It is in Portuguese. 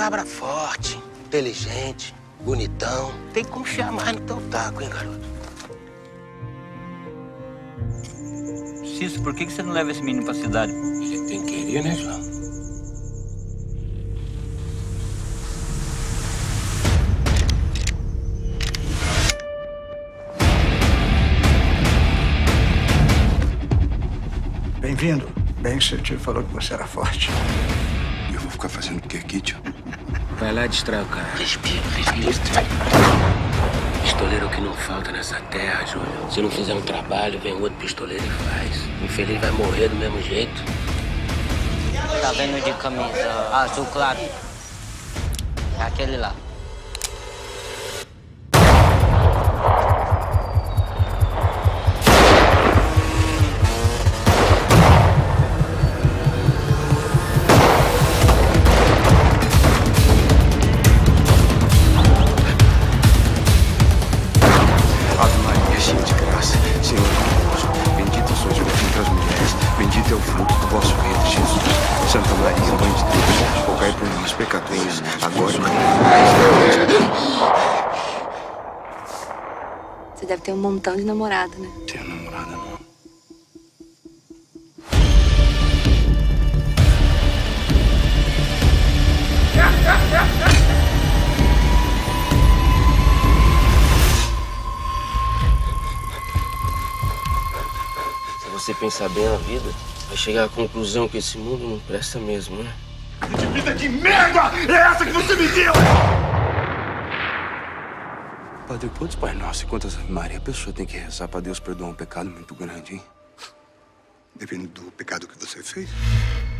cabra forte, inteligente, bonitão. Tem que confiar mais no teu taco, hein, garoto? Cício, por que você não leva esse menino pra cidade? Ele tem que querer, né, João? Bem-vindo. Bem que seu tio falou que você era forte. E eu vou ficar fazendo o que aqui, tio? Vai lá e distrai o cara. Respira. Pistoleiro é o que não falta nessa terra, Júlio. Se não fizer um trabalho, vem outro pistoleiro e faz. O infeliz vai morrer do mesmo jeito. Tá vendo de camisa azul claro? É aquele lá. Ave Maria, cheia de graça, Senhor é convosco. Bendita sois vós entre as mulheres, bendito é o fruto do vosso ventre, Jesus. Santa Maria, Mãe de Deus, rogai por nós, pecadores, agora e na hora de morrer. Você deve ter um montão de namorada, né? Tenho namorada, não. Se você pensar bem na vida, vai chegar à conclusão que esse mundo não presta mesmo, né? Que vida de merda é essa que você me deu? Padre, quantos Pai Nosso e quantas Ave Maria a pessoa tem que rezar pra Deus perdoar um pecado muito grande, hein? Depende do pecado que você fez.